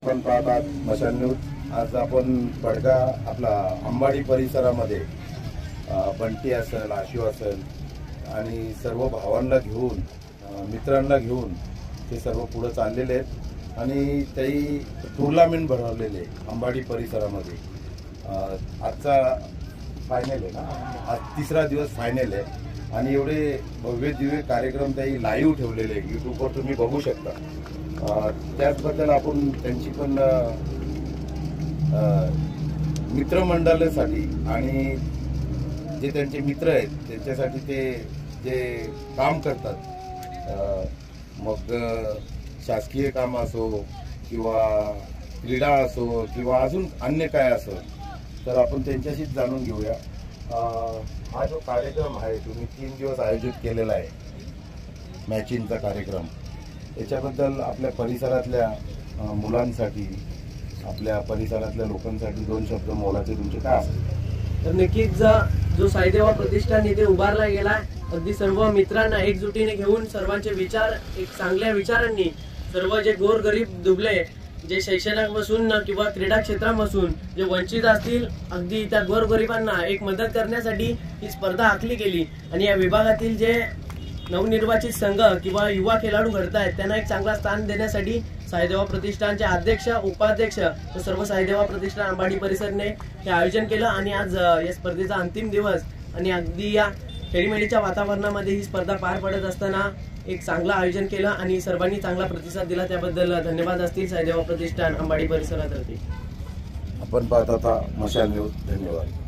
आपण पाहतात मशाल न्यूज। आज आपण बडगा आपला अंबाडी परिसरामध्ये बंटी असेल, आशू असेल आणि सर्व भावांना घेऊन मित्रांना घेऊन ते सर्व पुढे चाललेले आहेत आणि त्याही टूर्नामेंट भरवलेले अंबाडी परिसरामध्ये। आजचा फायनल आहे ना, आज तिसरा दिवस फायनल आहे आणि एवढे भव्य दिव्य कार्यक्रम त्याही लाईव्ह ठेवलेले यूट्यूबवर तुम्ही बघू शकता। त्याचबद्दल आपण त्यांची पण मित्रमंडळासाठी आणि जे त्यांचे मित्र आहेत त्यांच्यासाठी ते जे काम करतात, मग शासकीय काम असो किंवा क्रीडा असो किंवा अजून अन्य काय असो, तर आपण त्यांच्याशीच जाणून घेऊया। हा जो कार्यक्रम आहे तुम्ही 3 दिवस आयोजित केलेला आहे मॅचिंगचा कार्यक्रम, याच्याबद्दल आपल्या परिसरातल्या मुलांसाठी, आपल्या परिसरातल्या लोकांसाठी 2 शब्द मोलाचे तुमचे काय असतील? तर नक्कीच जो साईदेवा प्रतिष्ठान इथे उभारला गेला, अगदी सर्व मित्रांना एकजुटीने घेऊन सर्वांचे विचार एक चांगल्या विचारांनी सर्व जे गोरगरीब दुबळे जे शैक्षणिकपासून किंवा क्रीडा क्षेत्रापासून जे वंचित असतील, अगदी त्या गोरगरिबांना एक मदत करण्यासाठी ही स्पर्धा आखली गेली आणि या विभागातील जे नवनिर्वाचित संघ किंवा युवा खेळाडू घडत आहेत त्यांना एक चांगला स्थान देण्यासाठी साईदेवा प्रतिष्ठानचे अध्यक्ष, उपाध्यक्ष व सर्व साईदेवा प्रतिष्ठान अंबाडी परिसरने हे आयोजन केलं आणि आज या स्पर्धेचा अंतिम दिवस आणि अगदी या खेळीमेळीच्या वातावरणामध्ये ही स्पर्धा पार पडत असताना एक चांगलं आयोजन केलं आणि सर्वांनी चांगला प्रतिसाद दिला, त्याबद्दल धन्यवाद असतील साईदेवा प्रतिष्ठान अंबाडी परिसरातर्फे। आपण पाहत आता मशाल न्यूज। धन्यवाद।